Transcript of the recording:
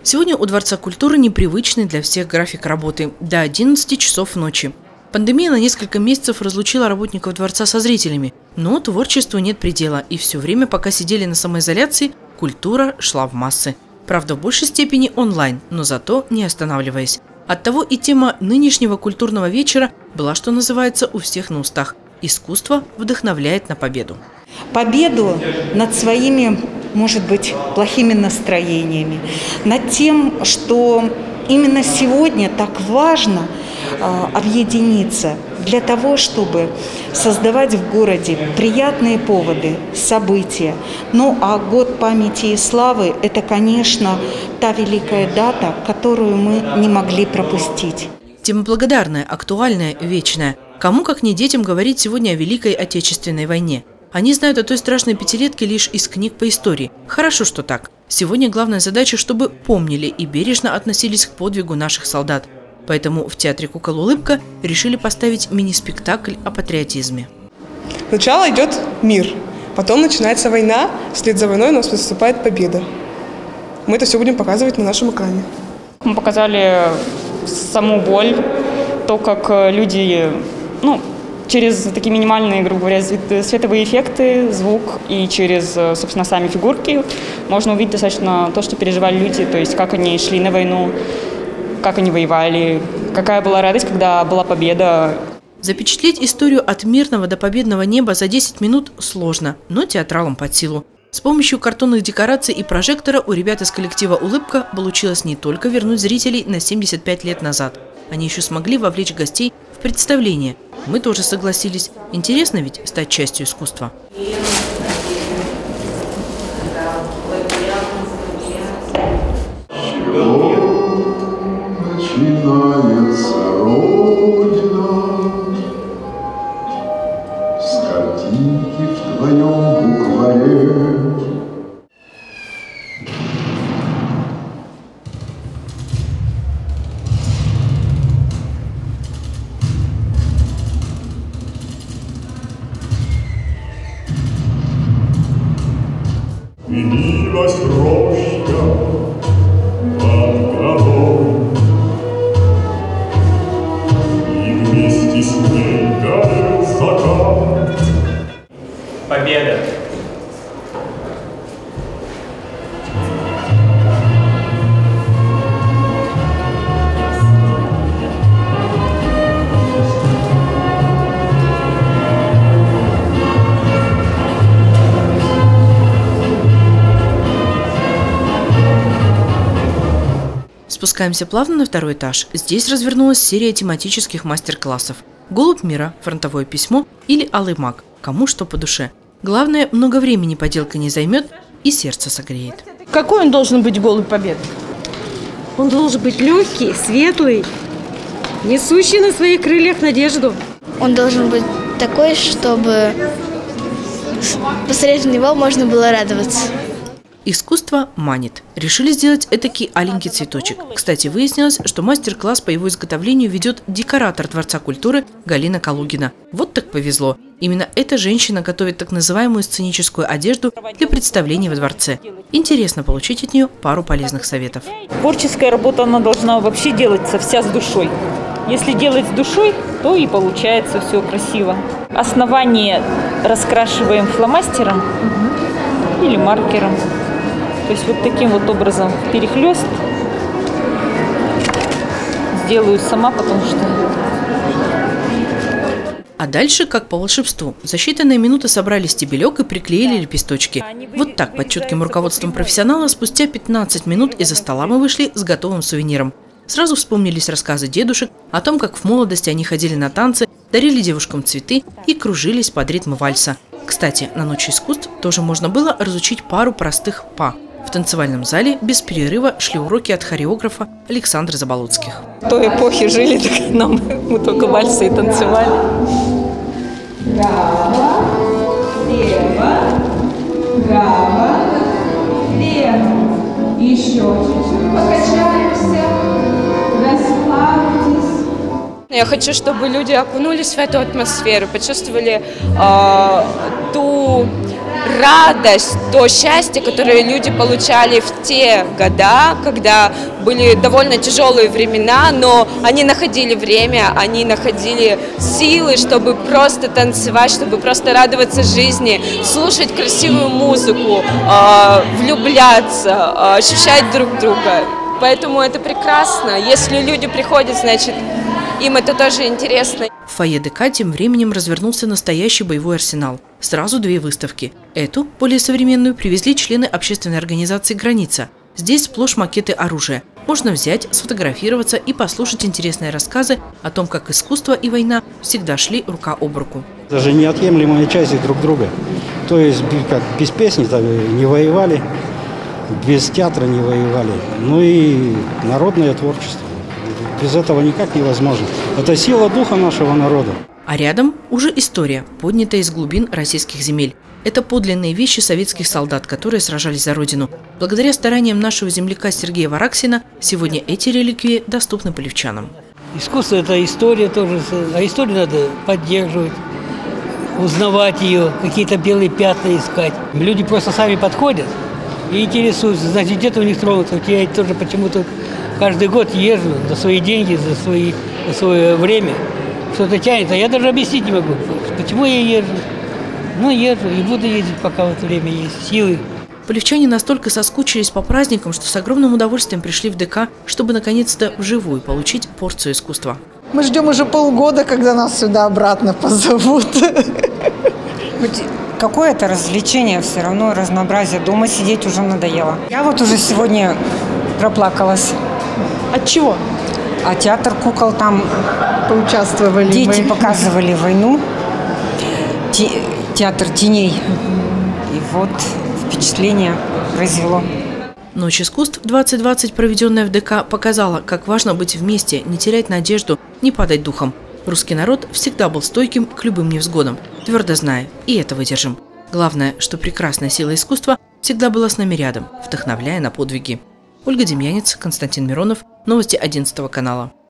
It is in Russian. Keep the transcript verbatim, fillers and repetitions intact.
Сегодня у Дворца культуры непривычный для всех график работы – до одиннадцати часов ночи. Пандемия на несколько месяцев разлучила работников Дворца со зрителями, но творчеству нет предела, и все время, пока сидели на самоизоляции, культура шла в массы. Правда, в большей степени онлайн, но зато не останавливаясь. Оттого и тема нынешнего культурного вечера была, что называется, у всех на устах. Искусство вдохновляет на победу. Победу над своими, может быть, плохими настроениями, над тем, что именно сегодня так важно э, объединиться для того, чтобы создавать в городе приятные поводы, события. Ну а год памяти и славы – это, конечно, та великая дата, которую мы не могли пропустить. Тема благодарная, актуальная, вечная. Кому, как не детям, говорить сегодня о Великой Отечественной войне. Они знают о той страшной пятилетке лишь из книг по истории. Хорошо, что так. Сегодня главная задача, чтобы помнили и бережно относились к подвигу наших солдат. Поэтому в Театре кукол «Улыбка» решили поставить мини-спектакль о патриотизме. Сначала идет мир, потом начинается война, вслед за войной у нас наступает победа. Мы это все будем показывать на нашем экране. Мы показали саму боль, то, как люди, ну, через такие минимальные, грубо говоря, световые эффекты, звук и через, собственно, сами фигурки можно увидеть достаточно то, что переживали люди, то есть как они шли на войну, как они воевали, какая была радость, когда была победа. Запечатлеть историю от мирного до победного неба за десять минут сложно, но театралам под силу. С помощью картонных декораций и прожектора у ребят из коллектива «Улыбка» получилось не только вернуть зрителей на семьдесят пять лет назад. Они еще смогли вовлечь гостей в представление. Мы тоже согласились. Интересно ведь стать частью искусства. Начинается Родина, с картинки в твоем букваре. Явилась роща под горой, и вместе с ней горел закат. Победа! Спускаемся плавно на второй этаж. Здесь развернулась серия тематических мастер-классов. «Голубь мира», «Фронтовое письмо» или «Алый маг». Кому что по душе. Главное, много времени поделка не займет и сердце согреет. Какой он должен быть голубь победы? Он должен быть легкий, светлый, несущий на своих крыльях надежду. Он должен быть такой, чтобы посмотреть на него можно было радоваться. Искусство манит. Решили сделать этакий аленький цветочек. Кстати, выяснилось, что мастер-класс по его изготовлению ведет декоратор Дворца культуры Галина Калугина. Вот так повезло. Именно эта женщина готовит так называемую сценическую одежду для представлений во дворце. Интересно получить от нее пару полезных советов. Творческая работа, она должна вообще делаться вся с душой. Если делать с душой, то и получается все красиво. Основание раскрашиваем фломастером или маркером. То есть вот таким вот образом перехлёст сделаю сама, потому что... А дальше, как по волшебству, за считанные минуты собрали стебелек и приклеили лепесточки. Вот так, под чутким руководством профессионала, спустя пятнадцать минут из-за стола мы вышли с готовым сувениром. Сразу вспомнились рассказы дедушек о том, как в молодости они ходили на танцы, дарили девушкам цветы и кружились под ритм вальса. Кстати, на Ночь искусств тоже можно было разучить пару простых «па». В танцевальном зале без перерыва шли уроки от хореографа Александра Заболоцких. В той эпохе жили, так нам мы только вальсы и танцевали. Право, лево, право, лево. Еще чуть-чуть покачаемся, расслабьтесь. Я хочу, чтобы люди окунулись в эту атмосферу, почувствовали э, ту радость, то счастье, которое люди получали в те года, когда были довольно тяжелые времена, но они находили время, они находили силы, чтобы просто танцевать, чтобы просто радоваться жизни, слушать красивую музыку, влюбляться, ощущать друг друга. Поэтому это прекрасно. Если люди приходят, значит, им это тоже интересно. В фойе ДК тем временем развернулся настоящий боевой арсенал. Сразу две выставки. Эту, более современную, привезли члены общественной организации «Граница». Здесь сплошь макеты оружия. Можно взять, сфотографироваться и послушать интересные рассказы о том, как искусство и война всегда шли рука об руку. Даже неотъемлемые части друг друга. То есть как без песни не воевали, без театра не воевали. Ну и народное творчество. Без этого никак невозможно. Это сила духа нашего народа. А рядом уже история, поднятая из глубин российских земель. Это подлинные вещи советских солдат, которые сражались за Родину. Благодаря стараниям нашего земляка Сергея Вараксина сегодня эти реликвии доступны полевчанам. Искусство – это история тоже, а историю надо поддерживать, узнавать ее, какие-то белые пятна искать. Люди просто сами подходят и интересуются, значит, где-то у них тронуто. Я тоже почему-то каждый год езжу за свои деньги, за, свои, за свое время. Что-то тянет, а я даже объяснить не могу, почему я езжу. Ну, езжу и буду ездить, пока в это время есть силы. Полевчане настолько соскучились по праздникам, что с огромным удовольствием пришли в ДК, чтобы наконец-то вживую получить порцию искусства. Мы ждем уже полгода, когда нас сюда обратно позовут. Какое-то развлечение, все равно разнообразие. Дома сидеть уже надоело. Я вот уже сегодня проплакалась. От чего? А театр кукол там поучаствовали. Дети мы. показывали войну. Те, театр теней. И вот впечатление произвело. Ночь искусств двадцать двадцать, проведенная в ДК, показала, как важно быть вместе, не терять надежду, не падать духом. Русский народ всегда был стойким к любым невзгодам, твердо зная, и это выдержим. Главное, что прекрасная сила искусства всегда была с нами рядом, вдохновляя на подвиги. Ольга Демьянец, Константин Миронов. Новости одиннадцатого канала.